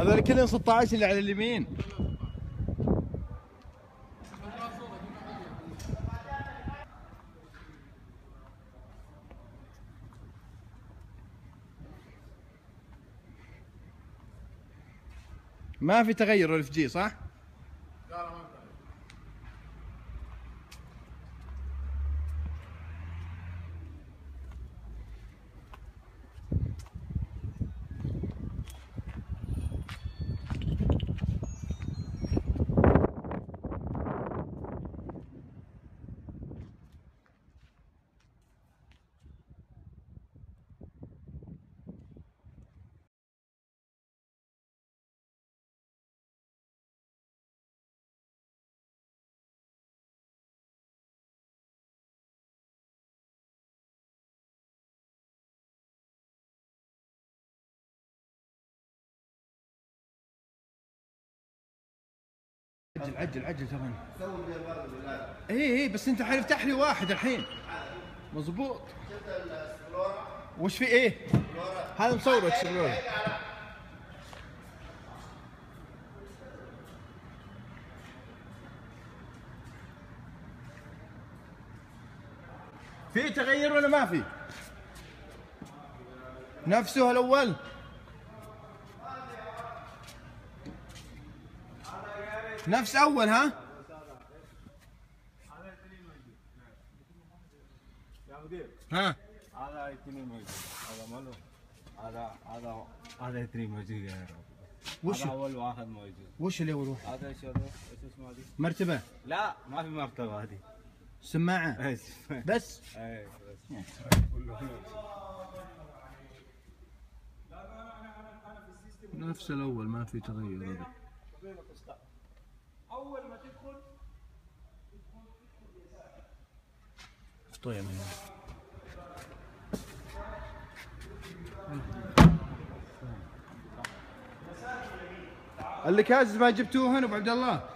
هذول كلهم 16 اللي على اليمين. ما في تغير الاف جي صح؟ لا لا ما في تغير. عجل عجل ثواني. اي بس انت الحين افتح لي واحد الحين. مضبوط. شفت الاكسبلورر؟ وش في ايه؟ هذا مصور اكسبلورر. في تغير ولا ما في؟ نفسه الاول؟ نفس اول ها؟ يا مدير ها؟ هذا اثنين موجود، هذا ماله، هذا اثنين موجود يا رب. وش هذا اول واحد موجود. وش اللي اول واحد؟ هذا شو اسمه هذه؟ مرتبة؟ لا ما في مرتبة هذه. سماعة؟ بس؟ اي بس. نفس الاول ما في تغير هذا. اول ما تدخل طيب من هنا. الكاز ما جبتوه هنا ابو عبد الله؟